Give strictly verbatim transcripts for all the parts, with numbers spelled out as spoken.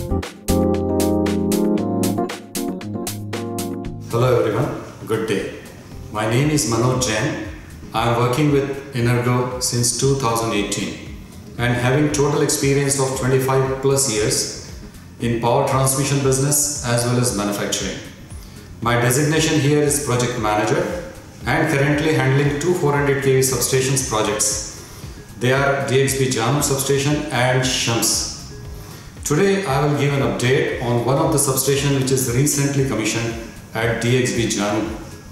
Hello everyone, good day. My name is Manoj Jain. I am working with Energo since two thousand eighteen and having total experience of twenty-five plus years in power transmission business as well as manufacturing. My designation here is project manager and currently handling two four hundred k V substations projects. They are D X B Janum substation and Shams. Today I will give an update on one of the substation which is recently commissioned at D X B Janum.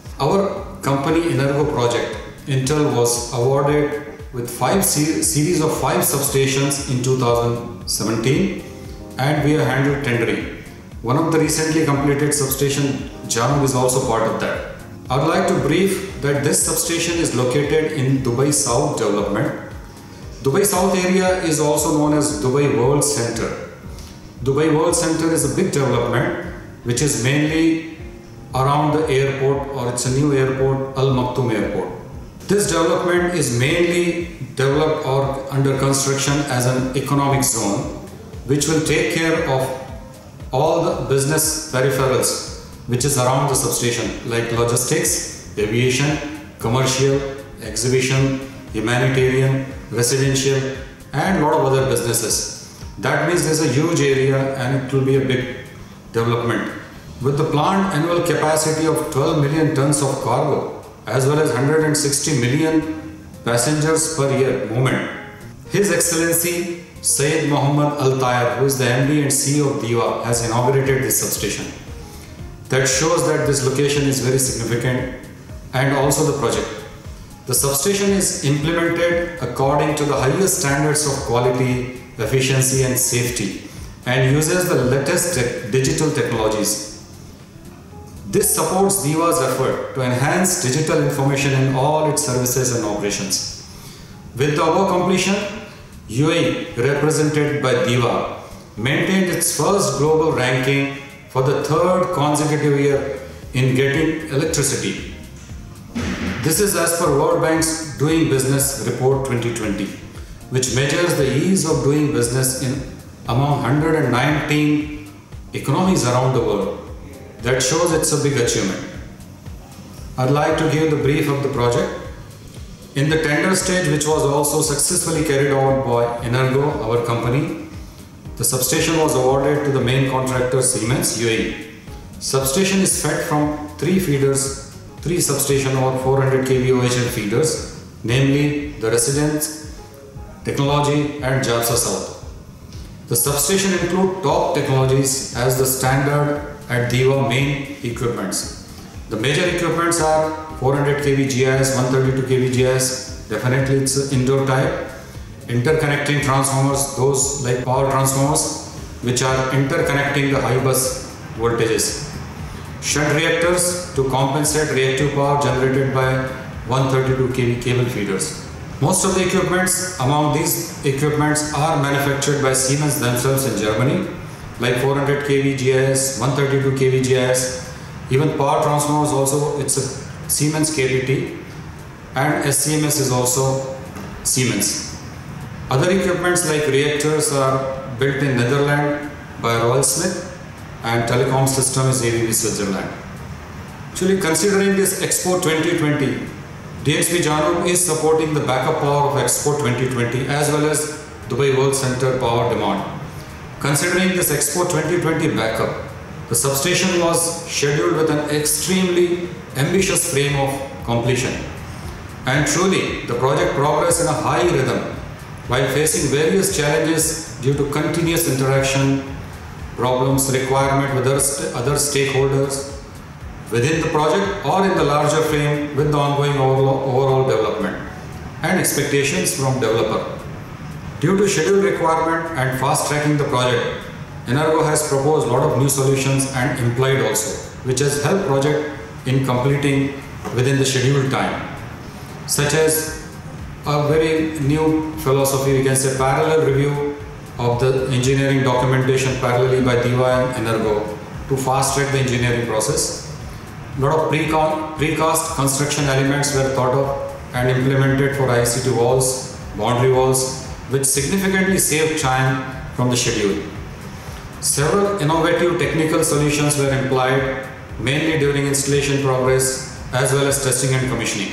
Our company Energo project Intel was awarded with five ser series of five substations in two thousand seventeen and we have handled tendering. One of the recently completed substation Janum is also part of that. I would like to brief that this substation is located in Dubai South development. Dubai South area is also known as Dubai World Center. Dubai World Center is a big development which is mainly around the airport, or it's a new airport, Al Maktoum Airport. This development is mainly developed or under construction as an economic zone which will take care of all the business peripherals which is around the substation like logistics, aviation, commercial, exhibition, humanitarian, residential and a lot of other businesses. That means there's a huge area and it will be a big development. With the planned annual capacity of twelve million tons of cargo as well as one hundred sixty million passengers per year movement, His Excellency Syed Mohammad Al Tayar, who is the M D and C E O of DEWA, has inaugurated this substation. That shows that this location is very significant and also the project. The substation is implemented according to the highest standards of quality, efficiency and safety and uses the latest te- digital technologies. This supports DEWA's effort to enhance digital information in all its services and operations. With the above completion, U A E, represented by DEWA, maintained its first global ranking for the third consecutive year in getting electricity. This is as per World Bank's Doing Business Report twenty twenty, which measures the ease of doing business in among one hundred nineteen economies around the world. That shows it's a big achievement. I'd like to give the brief of the project. In the tender stage, which was also successfully carried out by Energo, our company, the substation was awarded to the main contractor Siemens U A E. Substation is fed from three feeders, three substation or four hundred k V O H L feeders, namely the Residence, Technology and JAPSA South. The substation include top technologies as the standard at DEWA main equipments. The major equipments are four hundred k V G I S, one thirty-two k V G I S, definitely it's indoor type, interconnecting transformers, those like power transformers which are interconnecting the high bus voltages, shunt reactors to compensate reactive power generated by one thirty-two k V cable feeders. Most of the equipments among these equipments are manufactured by Siemens themselves in Germany, like four hundred k V G I S, one thirty-two k V G I S, even power transformers also, it's a Siemens K P T, and S C M S is also Siemens. Other equipments like reactors are built in Netherlands by Royal Smith and telecom system is A B B Switzerland. Actually, considering this Expo twenty twenty, D X B Janum is supporting the backup power of Expo twenty twenty as well as Dubai World Center power demand. Considering this Expo twenty twenty backup, the substation was scheduled with an extremely ambitious frame of completion. And truly, the project progressed in a high rhythm while facing various challenges due to continuous interaction, problems, requirement with other, st other stakeholders within the project or in the larger frame with the ongoing overall, overall development and expectations from developer. Due to schedule requirement and fast tracking the project, Energo has proposed a lot of new solutions and implied also, which has helped project in completing within the scheduled time, such as a very new philosophy, we can say parallel review of the engineering documentation parallelly by DEWA and Energo to fast track the engineering process. A lot of precast construction elements were thought of and implemented for I C T walls, boundary walls, which significantly saved time from the schedule. Several innovative technical solutions were employed, mainly during installation progress as well as testing and commissioning.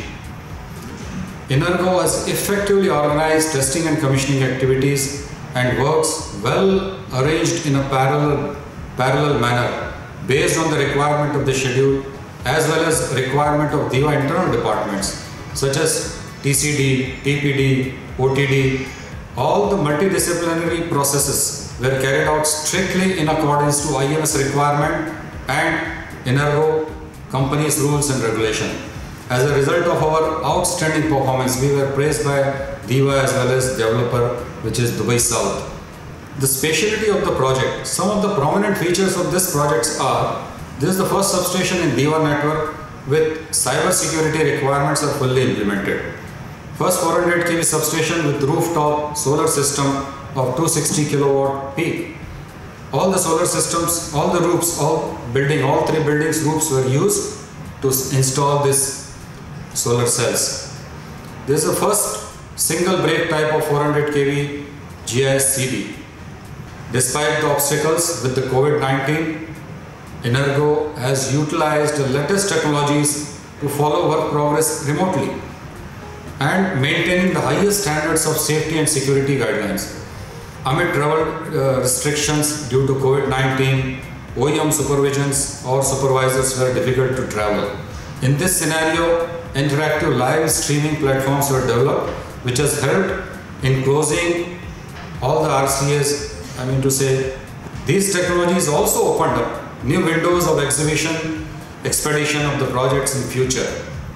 Energo has effectively organized testing and commissioning activities and works well arranged in a parallel, parallel manner based on the requirement of the schedule as well as requirement of DEWA internal departments such as T C D, T P D, O T D. All the multidisciplinary processes were carried out strictly in accordance to I M S requirement and Energo company's rules and regulation. As a result of our outstanding performance, we were praised by DEWA as well as developer, which is Dubai South. The speciality of the project. Some of the prominent features of this project are: this is the first substation in DEWA network with cyber security requirements are fully implemented. First four hundred K V substation with rooftop solar system of two hundred sixty kilowatt peak. All the solar systems, all the roofs, all building, all three buildings roofs were used to install this solar cells. This is the first single break type of four hundred K V G I S C B. Despite the obstacles with the COVID nineteen, Energo has utilized the latest technologies to follow work progress remotely and maintaining the highest standards of safety and security guidelines. Amid travel uh, restrictions due to COVID nineteen, O E M supervisions or supervisors were difficult to travel. In this scenario, interactive live streaming platforms were developed, which has helped in closing all the R C As. I mean to say, these technologies also opened up new windows of exhibition, expedition of the projects in future.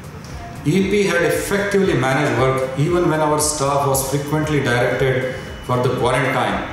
E P had effectively managed work even when our staff was frequently directed for the quarantine.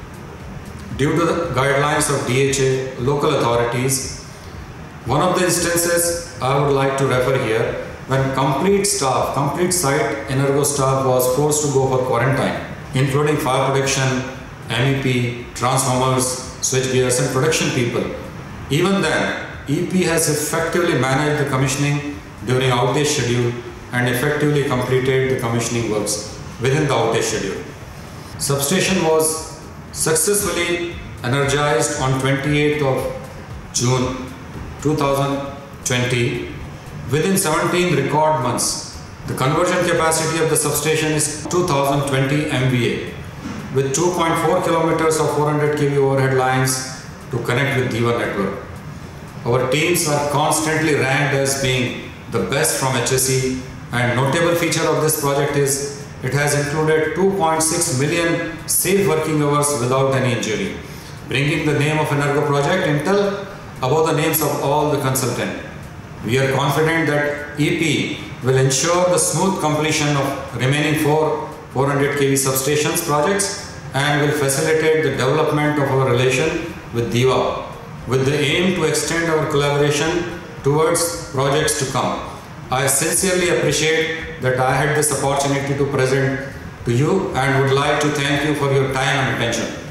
Due to the guidelines of D H A, local authorities, one of the instances I would like to refer here, when complete staff, complete site Energo staff was forced to go for quarantine, including fire protection, M E P, transformers, switch gears and production people. Even then, E P has effectively managed the commissioning during outage schedule and effectively completed the commissioning works within the outage schedule. Substation was successfully energized on twenty-eighth of June two thousand twenty within seventeen record months. The conversion capacity of the substation is two thousand twenty M V A with two point four kilometers of four hundred K V overhead lines to connect with DEWA network. Our teams are constantly ranked as being the best from H S E, and notable feature of this project is it has included two point six million safe working hours without any injury, bringing the name of Energo project Intel above the names of all the consultants. We are confident that E P will ensure the smooth completion of remaining four four hundred K V substations projects and will facilitate the development of our relation with DEWA with the aim to extend our collaboration towards projects to come. I sincerely appreciate that I had this opportunity to present to you and would like to thank you for your time and attention.